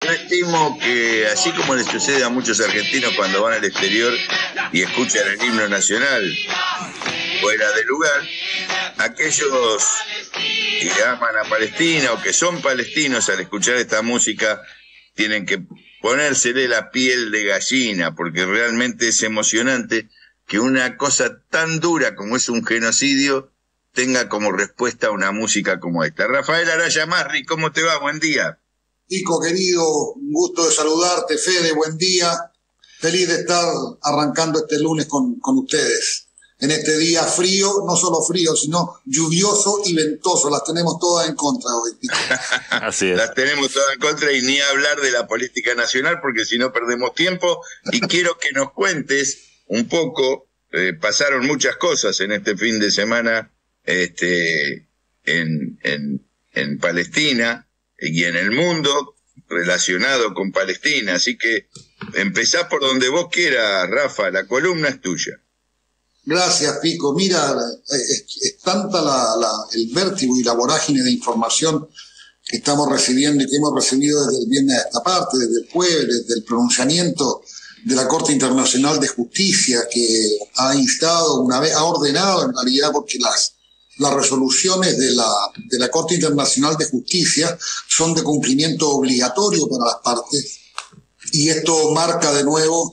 estimo que, así como le sucede a muchos argentinos cuando van al exterior y escuchan el himno nacional fuera de lugar, aquellos que aman a Palestina o que son palestinos al escuchar esta música tienen que ponérsele la piel de gallina, porque realmente es emocionante que una cosa tan dura como es un genocidio tenga como respuesta una música como esta. Rafael Araya Masri, ¿cómo te va? Buen día. Pico, querido, un gusto de saludarte. Fede, buen día. Feliz de estar arrancando este lunes con ustedes. En este día frío, no solo frío, sino lluvioso y ventoso. Las tenemos todas en contra hoy, Pico. Así es. Las tenemos todas en contra y ni hablar de la política nacional, porque si no perdemos tiempo. Y quiero que nos cuentes un poco, pasaron muchas cosas en este fin de semana en Palestina y en el mundo relacionado con Palestina, así que empezá por donde vos quieras, Rafa, la columna es tuya. Gracias, Pico. Mira, es tanta el vértigo y la vorágine de información que estamos recibiendo y que hemos recibido desde el viernes a esta parte, desde el jueves, desde el pronunciamiento de la Corte Internacional de Justicia, que ha instado ha ordenado en realidad, porque las resoluciones de la Corte Internacional de Justicia son de cumplimiento obligatorio para las partes, y esto marca de nuevo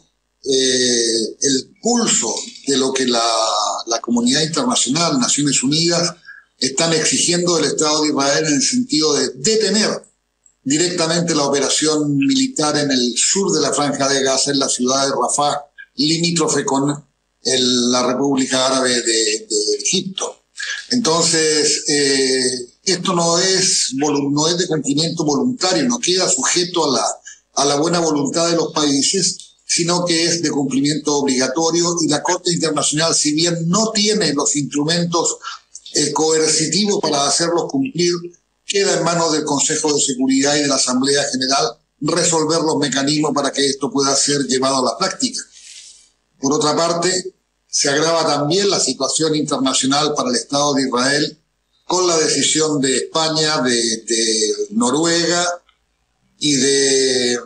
el pulso de lo que la comunidad internacional, Naciones Unidas, están exigiendo del Estado de Israel en el sentido de detener directamente la operación militar en el sur de la Franja de Gaza, en la ciudad de Rafah, limítrofe con la República Árabe de Egipto. Entonces, esto no es de cumplimiento voluntario, no queda sujeto a la buena voluntad de los países, sino que es de cumplimiento obligatorio, y la Corte Internacional, si bien no tiene los instrumentos coercitivos para hacerlos cumplir, queda en manos del Consejo de Seguridad y de la Asamblea General resolver los mecanismos para que esto pueda ser llevado a la práctica. Por otra parte, se agrava también la situación internacional para el Estado de Israel con la decisión de España, de Noruega y de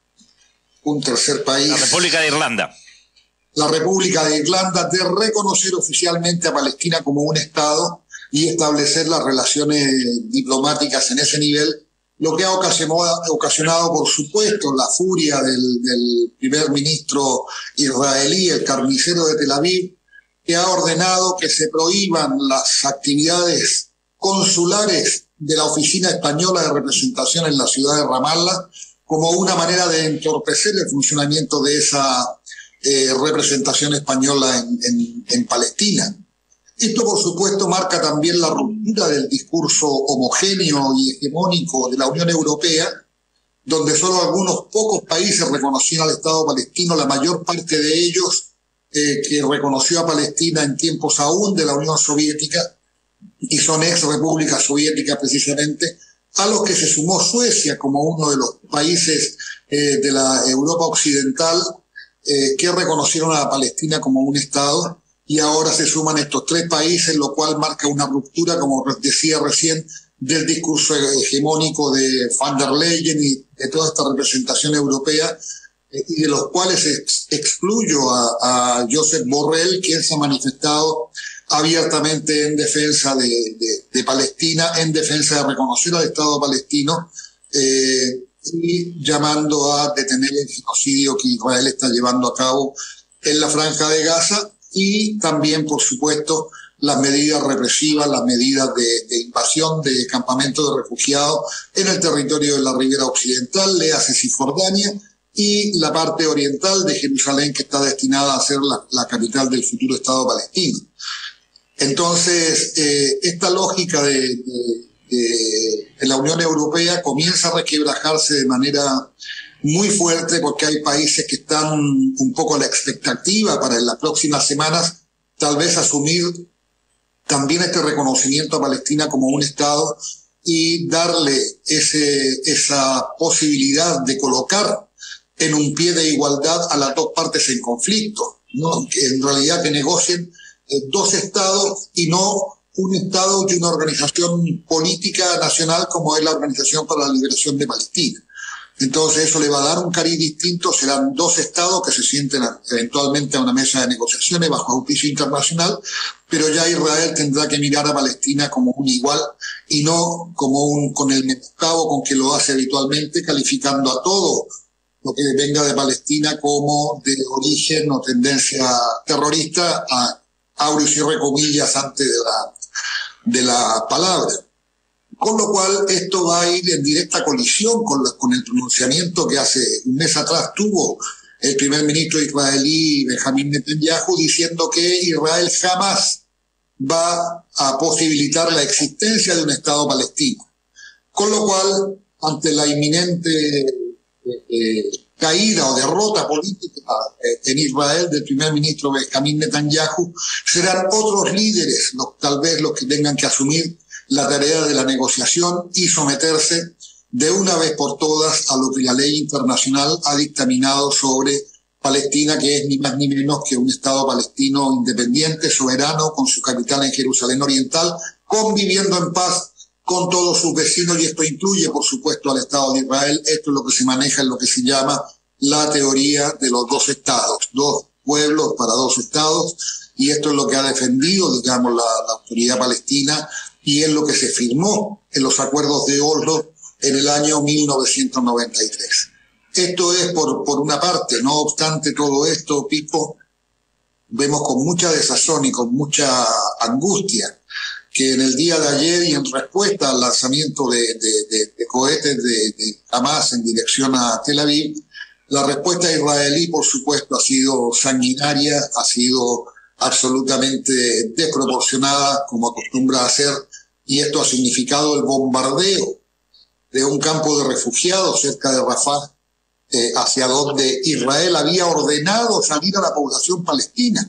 un tercer país, la República de Irlanda. La República de Irlanda, de reconocer oficialmente a Palestina como un Estado y establecer las relaciones diplomáticas en ese nivel, lo que ha ocasionado, por supuesto, la furia del primer ministro israelí, el carnicero de Tel Aviv, que ha ordenado que se prohíban las actividades consulares de la Oficina Española de Representación en la ciudad de Ramallah, como una manera de entorpecer el funcionamiento de esa representación española en Palestina. Esto, por supuesto, marca también la ruptura del discurso homogéneo y hegemónico de la Unión Europea, donde solo algunos pocos países reconocían al Estado palestino, la mayor parte de ellos que reconoció a Palestina en tiempos aún de la Unión Soviética, y son ex repúblicas soviéticas precisamente, a los que se sumó Suecia como uno de los países de la Europa occidental que reconocieron a Palestina como un Estado, y ahora se suman estos tres países, lo cual marca una ruptura, como decía recién, del discurso hegemónico de Van der Leyen y de toda esta representación europea, y de los cuales excluyo a Josep Borrell, quien se ha manifestado abiertamente en defensa de Palestina, en defensa de reconocer al Estado palestino, y llamando a detener el genocidio que Israel está llevando a cabo en la Franja de Gaza, y también, por supuesto, las medidas represivas, las medidas de invasión de campamentos de refugiados en el territorio de la Ribera Occidental, léase Cisjordania, y la parte oriental de Jerusalén, que está destinada a ser la capital del futuro Estado palestino. Entonces, esta lógica de la Unión Europea comienza a resquebrajarse de manera muy fuerte, porque hay países que están un poco a la expectativa para en las próximas semanas tal vez asumir también este reconocimiento a Palestina como un Estado y darle esa posibilidad de colocar en un pie de igualdad a las dos partes en conflicto, ¿no? Que en realidad que negocien dos Estados y no un Estado y una organización política nacional como es la Organización para la Liberación de Palestina. Entonces eso le va a dar un cariz distinto, serán dos estados que se sienten eventualmente a una mesa de negociaciones bajo auspicio internacional, pero ya Israel tendrá que mirar a Palestina como un igual y no como con el menoscabo con que lo hace habitualmente, calificando a todo lo que venga de Palestina como de origen o tendencia terrorista, a abro y cierre comillas antes de la palabra. Con lo cual esto va a ir en directa colisión con el pronunciamiento que hace un mes atrás tuvo el primer ministro israelí Benjamín Netanyahu, diciendo que Israel jamás va a posibilitar la existencia de un Estado palestino. Con lo cual, ante la inminente caída o derrota política en Israel del primer ministro Benjamín Netanyahu, serán otros líderes tal vez los que tengan que asumir la tarea de la negociación y someterse de una vez por todas a lo que la ley internacional ha dictaminado sobre Palestina, que es ni más ni menos que un Estado palestino independiente, soberano, con su capital en Jerusalén Oriental, conviviendo en paz con todos sus vecinos, y esto incluye, por supuesto, al Estado de Israel. Esto es lo que se maneja en lo que se llama la teoría de los dos estados, dos pueblos para dos estados, y esto es lo que ha defendido, digamos, la autoridad palestina, y es lo que se firmó en los acuerdos de Oslo en el año 1993. Esto es por una parte. No obstante todo esto, Pipo, vemos con mucha desazón y con mucha angustia que en el día de ayer, y en respuesta al lanzamiento de cohetes de Hamas en dirección a Tel Aviv, la respuesta israelí, por supuesto, ha sido sanguinaria, ha sido absolutamente desproporcionada, como acostumbra a hacer, y esto ha significado el bombardeo de un campo de refugiados cerca de Rafah, hacia donde Israel había ordenado salir a la población palestina,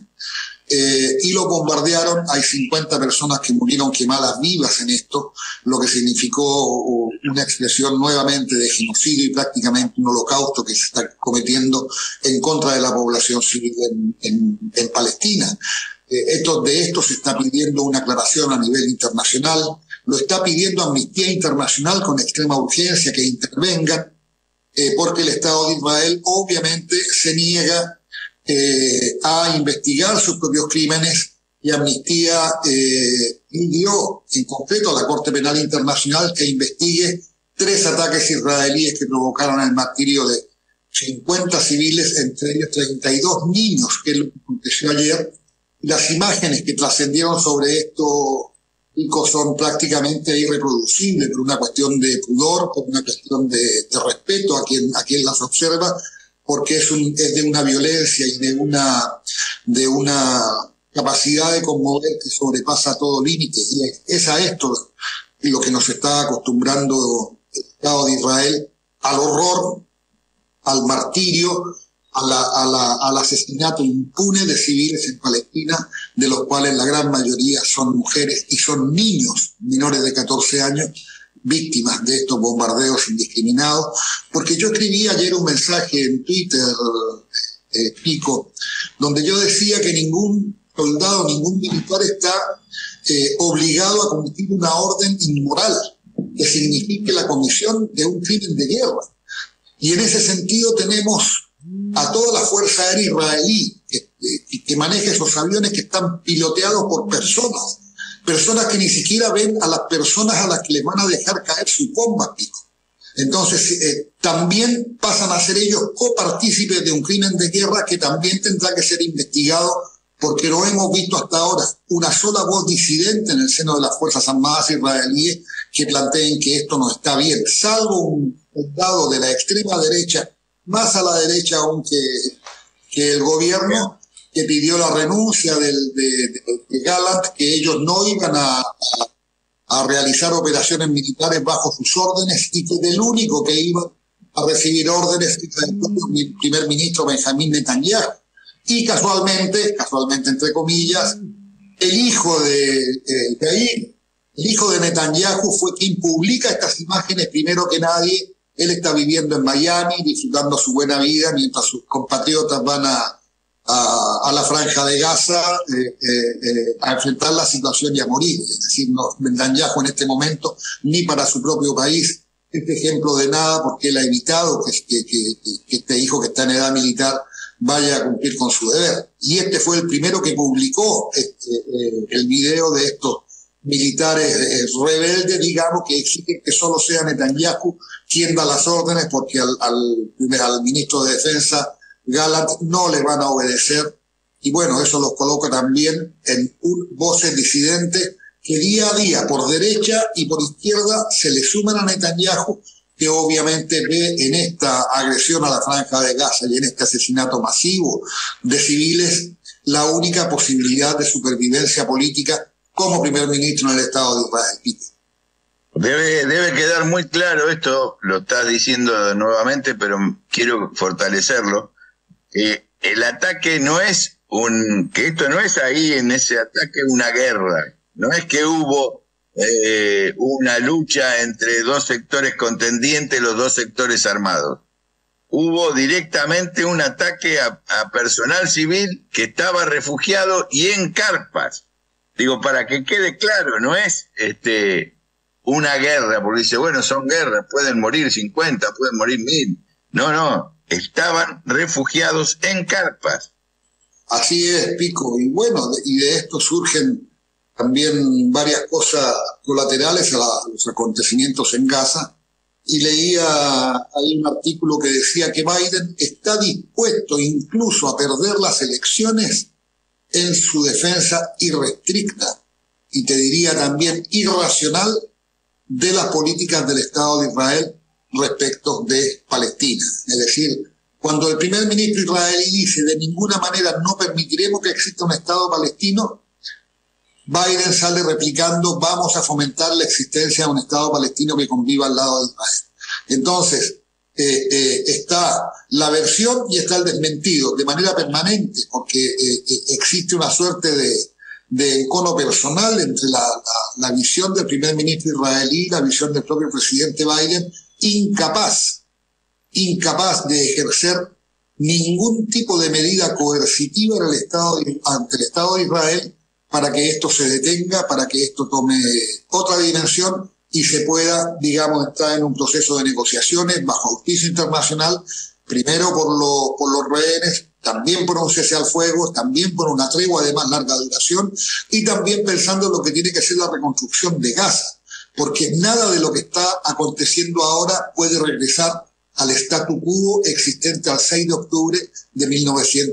y lo bombardearon. Hay 50 personas que murieron quemadas vivas en esto, lo que significó una expresión nuevamente de genocidio y prácticamente un holocausto que se está cometiendo en contra de la población civil en Palestina. De esto se está pidiendo una aclaración a nivel internacional, lo está pidiendo Amnistía Internacional con extrema urgencia que intervengan, porque el Estado de Israel obviamente se niega a investigar sus propios crímenes, y Amnistía pidió en concreto a la Corte Penal Internacional que investigue 3 ataques israelíes que provocaron el martirio de 50 civiles, entre ellos 32 niños, que es lo que aconteció ayer. Las imágenes que trascendieron sobre esto, Pico, son prácticamente irreproducibles por una cuestión de pudor, por una cuestión de respeto a quien las observa, porque es de una violencia y de una capacidad de conmover que sobrepasa todo límite. Y es a esto lo que nos está acostumbrando el Estado de Israel, al horror, al martirio, al asesinato impune de civiles en Palestina, de los cuales la gran mayoría son mujeres y son niños menores de 14 años, víctimas de estos bombardeos indiscriminados. Porque yo escribí ayer un mensaje en Twitter, Pico, donde yo decía que ningún soldado, ningún militar está obligado a cometer una orden inmoral que signifique la comisión de un crimen de guerra. Y en ese sentido tenemos a toda la Fuerza Aérea Israelí que maneja esos aviones que están piloteados por personas que ni siquiera ven a las personas a las que les van a dejar caer sus bombas, Pico. Entonces, también pasan a ser ellos copartícipes de un crimen de guerra que también tendrá que ser investigado, porque no hemos visto hasta ahora una sola voz disidente en el seno de las Fuerzas Armadas israelíes que planteen que esto no está bien, salvo un soldado de la extrema derecha, más a la derecha aún que el gobierno, que pidió la renuncia de Gallant, que ellos no iban a realizar operaciones militares bajo sus órdenes, y que del único que iba a recibir órdenes era el primer ministro Benjamín Netanyahu. Y casualmente entre comillas, el hijo de Yair, el hijo de Netanyahu, fue quien publica estas imágenes primero que nadie. Él está viviendo en Miami, disfrutando su buena vida, mientras sus compatriotas van a la franja de Gaza a enfrentar la situación y a morir. Es decir, Netanyahu en este momento, ni para su propio país, este ejemplo de nada, porque él ha evitado que este hijo que está en edad militar vaya a cumplir con su deber. Y este fue el primero que publicó el video de estos militares rebeldes, digamos, que exigen que solo sea Netanyahu quien da las órdenes, porque al ministro de Defensa, Gallant, no le van a obedecer. Y bueno, eso los coloca también en voces disidentes que día a día, por derecha y por izquierda, se le suman a Netanyahu, que obviamente ve en esta agresión a la Franja de Gaza y en este asesinato masivo de civiles la única posibilidad de supervivencia política como primer ministro en el Estado de Israel. Debe quedar muy claro esto, lo estás diciendo nuevamente, pero quiero fortalecerlo. El ataque no es que esto no es ahí en ese ataque una guerra, no es que hubo una lucha entre dos sectores contendientes, los dos sectores armados. Hubo directamente un ataque a personal civil que estaba refugiado y en carpas. Digo, para que quede claro, no es una guerra, porque dice, bueno, son guerras, pueden morir 50, pueden morir 1000. No, estaban refugiados en carpas. Así es, Pico. Y bueno, y de esto surgen también varias cosas colaterales a los acontecimientos en Gaza. Y leía ahí un artículo que decía que Biden está dispuesto incluso a perder las elecciones en su defensa irrestricta, y te diría también irracional, de las políticas del Estado de Israel respecto de Palestina. Es decir, cuando el primer ministro israelí dice de ninguna manera no permitiremos que exista un Estado palestino, Biden sale replicando vamos a fomentar la existencia de un Estado palestino que conviva al lado de Israel. Entonces, está la versión y está el desmentido de manera permanente, porque existe una suerte de encono personal entre la visión del primer ministro israelí y la visión del propio presidente Biden, incapaz de ejercer ningún tipo de medida coercitiva ante el Estado de Israel para que esto se detenga, para que esto tome otra dimensión y se pueda, digamos, entrar en un proceso de negociaciones bajo justicia internacional, primero por los rehenes, también por un cese al fuego, también por una tregua de más larga duración y también pensando en lo que tiene que ser la reconstrucción de Gaza, porque nada de lo que está aconteciendo ahora puede regresar al statu quo existente al 6 de octubre de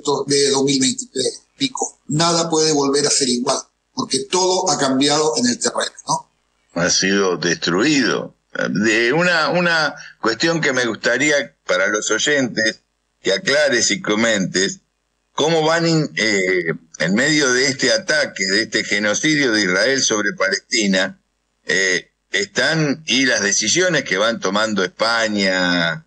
2023, Pico. Nada puede volver a ser igual, porque todo ha cambiado en el terreno, ¿no? Ha sido destruido. De una cuestión que me gustaría para los oyentes que aclares y comentes, cómo van en medio de este ataque, de este genocidio de Israel sobre Palestina, están y las decisiones que van tomando España,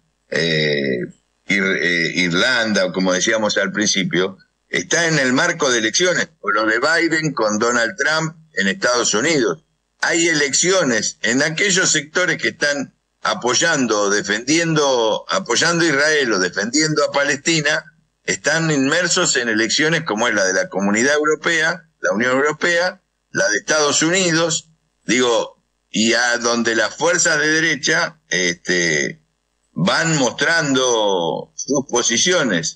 Irlanda, o como decíamos al principio, está en el marco de elecciones, por lo de Biden con Donald Trump en Estados Unidos. Hay elecciones en aquellos sectores que están apoyando a Israel o defendiendo a Palestina, están inmersos en elecciones como es la de la Comunidad Europea, la Unión Europea, la de Estados Unidos, y a donde las fuerzas de derecha van mostrando sus posiciones.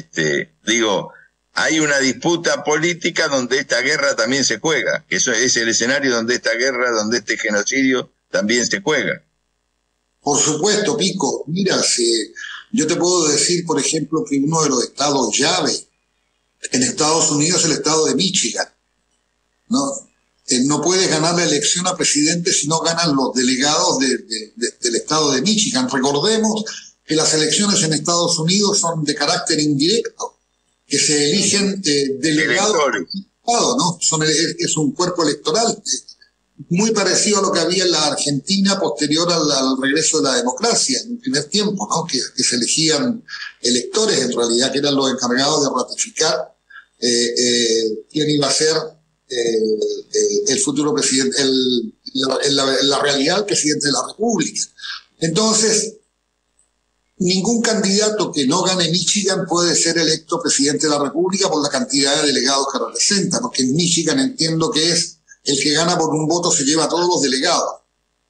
Hay una disputa política donde esta guerra también se juega. Eso es el escenario donde esta guerra, donde este genocidio también se juega. Por supuesto, Pico. Mira, yo te puedo decir, por ejemplo, que uno de los estados llave en Estados Unidos es el estado de Michigan, ¿no? No puedes ganar la elección a presidente si no ganan los delegados del estado de Michigan. Recordemos que las elecciones en Estados Unidos son de carácter indirecto, que se eligen delegados, ¿no? Es un cuerpo electoral muy parecido a lo que había en la Argentina posterior al regreso de la democracia, en el primer tiempo, ¿no? Que se elegían electores, en realidad, que eran los encargados de ratificar quién iba a ser el futuro presidente, en la realidad el presidente de la República. Entonces, ningún candidato que no gane Michigan puede ser electo presidente de la República por la cantidad de delegados que representa, porque en Michigan entiendo que es el que gana por un voto se lleva a todos los delegados.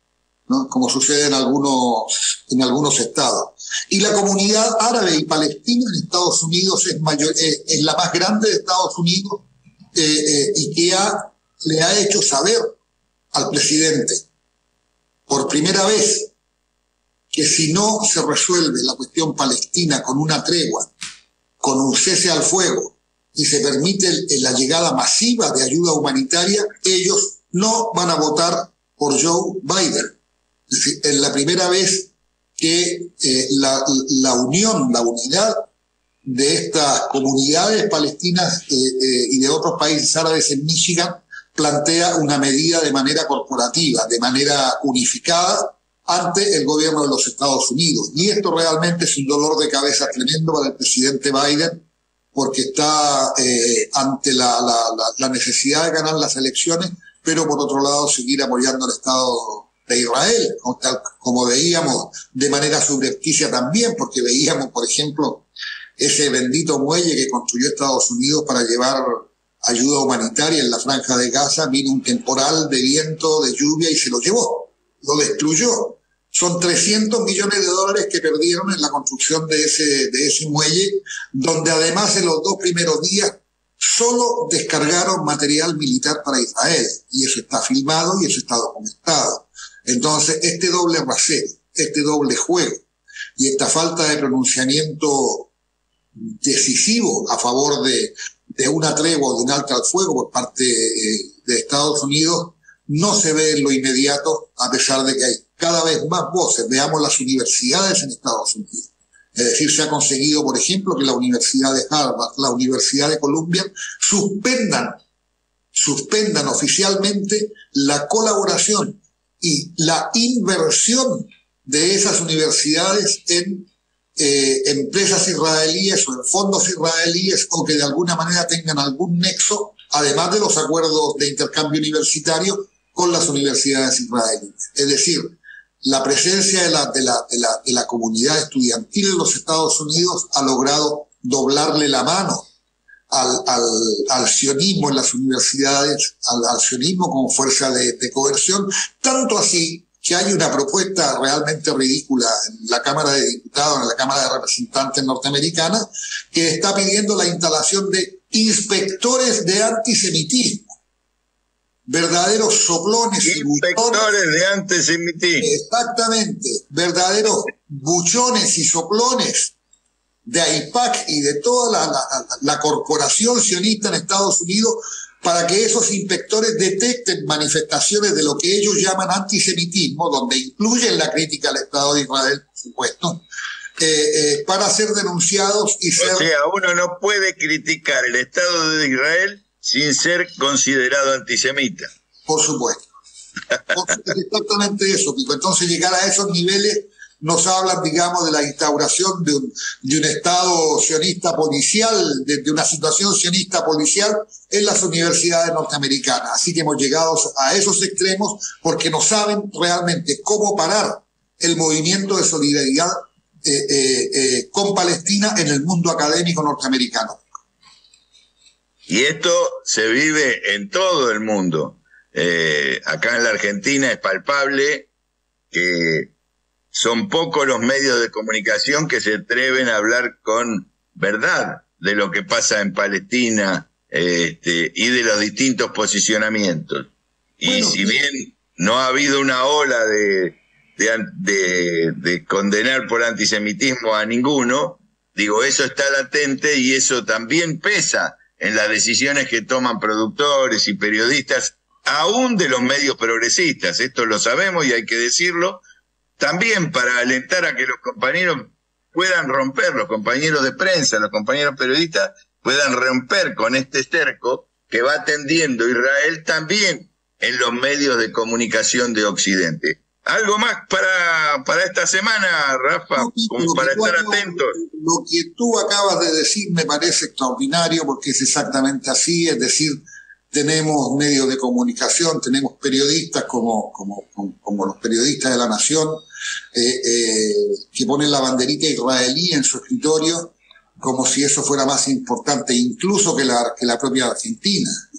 ¿no? Como sucede en algunos estados. Y la comunidad árabe y palestina en Estados Unidos es la más grande de Estados Unidos, y que le ha hecho saber al presidente por primera vez que si no se resuelve la cuestión palestina con una tregua, con un cese al fuego, y se permite la llegada masiva de ayuda humanitaria, ellos no van a votar por Joe Biden. Es decir, es la primera vez que la unidad de estas comunidades palestinas y de otros países árabes en Michigan plantea una medida de manera corporativa, de manera unificada, ante el gobierno de los Estados Unidos. Y esto realmente es un dolor de cabeza tremendo para el presidente Biden, porque está ante la necesidad de ganar las elecciones, pero por otro lado seguir apoyando al Estado de Israel, como veíamos de manera subrepticia también, porque veíamos, por ejemplo, ese bendito muelle que construyó Estados Unidos para llevar ayuda humanitaria en la Franja de Gaza. Vino un temporal de viento, de lluvia, y se lo llevó, lo destruyó. Son $300 millones que perdieron en la construcción de ese muelle, donde además en los 2 primeros días solo descargaron material militar para Israel, y eso está filmado y eso está documentado. Entonces, este doble rasero, este doble juego y esta falta de pronunciamiento decisivo a favor de una tregua o de un alto al fuego por parte de Estados Unidos no se ve en lo inmediato, a pesar de que hay cada vez más voces. Veamos las universidades en Estados Unidos. Es decir, se ha conseguido, por ejemplo, que la Universidad de Harvard, la Universidad de Columbia suspendan oficialmente la colaboración y la inversión de esas universidades en empresas israelíes o en fondos israelíes, o que de alguna manera tengan algún nexo, además de los acuerdos de intercambio universitario con las universidades israelíes. Es decir, la presencia de la comunidad estudiantil en los Estados Unidos ha logrado doblarle la mano al sionismo en las universidades, al sionismo como fuerza de coerción, tanto así que hay una propuesta realmente ridícula en la Cámara de Diputados, en la Cámara de Representantes norteamericana, que está pidiendo la instalación de inspectores de antisemitismo. Verdaderos soplones y buchones. Inspectores de antisemitismo. Exactamente. Verdaderos buchones y soplones de AIPAC y de toda la corporación sionista en Estados Unidos, para que esos inspectores detecten manifestaciones de lo que ellos llaman antisemitismo, donde incluyen la crítica al Estado de Israel, por supuesto, para ser denunciados y ser... O sea, uno no puede criticar el Estado de Israel sin ser considerado antisemita. Por supuesto. Es exactamente eso, Pico. Entonces, llegar a esos niveles nos hablan, digamos, de la instauración de un Estado sionista policial, de una situación sionista policial en las universidades norteamericanas. Así que hemos llegado a esos extremos porque no saben realmente cómo parar el movimiento de solidaridad con Palestina en el mundo académico norteamericano. Y esto se vive en todo el mundo. Acá en la Argentina es palpable que son pocos los medios de comunicación que se atreven a hablar con verdad de lo que pasa en Palestina, y de los distintos posicionamientos. Y bueno, si bien no ha habido una ola de condenar por antisemitismo a ninguno, digo, eso está latente y eso también pesa en las decisiones que toman productores y periodistas, aún de los medios progresistas. Esto lo sabemos y hay que decirlo, también para alentar a que los compañeros puedan romper, los compañeros de prensa, los compañeros periodistas, puedan romper con este cerco que va tendiendo Israel también en los medios de comunicación de Occidente. ¿Algo más para esta semana, Rafa, como para estar atentos? Lo que tú acabas de decir me parece extraordinario, porque es exactamente así. Es decir, tenemos medios de comunicación, tenemos periodistas como los periodistas de La Nación, que ponen la banderita israelí en su escritorio como si eso fuera más importante incluso que la propia Argentina.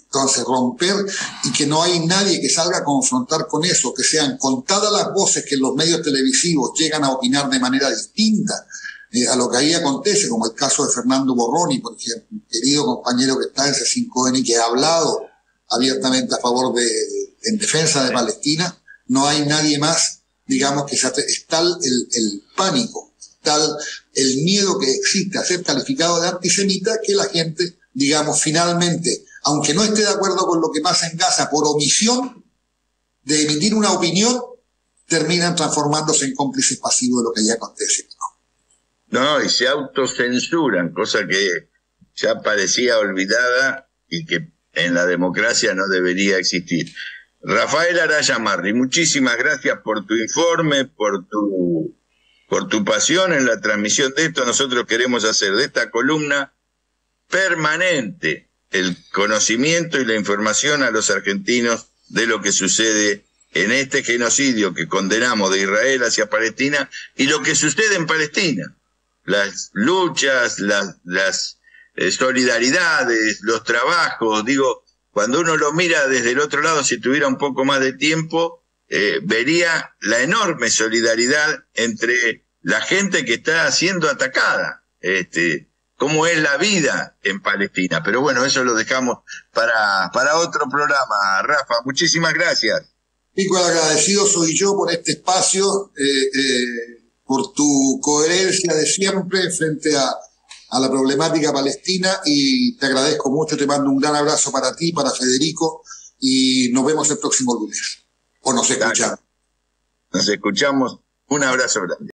Entonces, romper y que no hay nadie que salga a confrontar con eso, que sean contadas las voces que en los medios televisivos llegan a opinar de manera distinta a lo que ahí acontece, como el caso de Fernando Borroni, por ejemplo, un querido compañero que está en C5N y que ha hablado abiertamente a favor en defensa de Palestina. No hay nadie más, digamos, que es tal el pánico, tal el miedo que existe a ser calificado de antisemita, que la gente, digamos, finalmente, aunque no esté de acuerdo con lo que pasa en Gaza, por omisión de emitir una opinión, terminan transformándose en cómplices pasivos de lo que allá acontece. No, y se autocensuran, cosa que ya parecía olvidada y que en la democracia no debería existir. Rafael Araya Marri, muchísimas gracias por tu informe, por tu pasión en la transmisión de esto. Nosotros queremos hacer de esta columna permanente el conocimiento y la información a los argentinos de lo que sucede en este genocidio que condenamos de Israel hacia Palestina y lo que sucede en Palestina. Las luchas, las solidaridades, los trabajos, digo, cuando uno lo mira desde el otro lado, si tuviera un poco más de tiempo, vería la enorme solidaridad entre la gente que está siendo atacada, cómo es la vida en Palestina. Pero bueno, eso lo dejamos para otro programa. Rafa, muchísimas gracias. Pico, el agradecido soy yo por este espacio, por tu coherencia de siempre frente a la problemática palestina, y te agradezco mucho, te mando un gran abrazo para ti, para Federico, y nos vemos el próximo lunes. O nos escuchamos. Nos escuchamos. Un abrazo grande.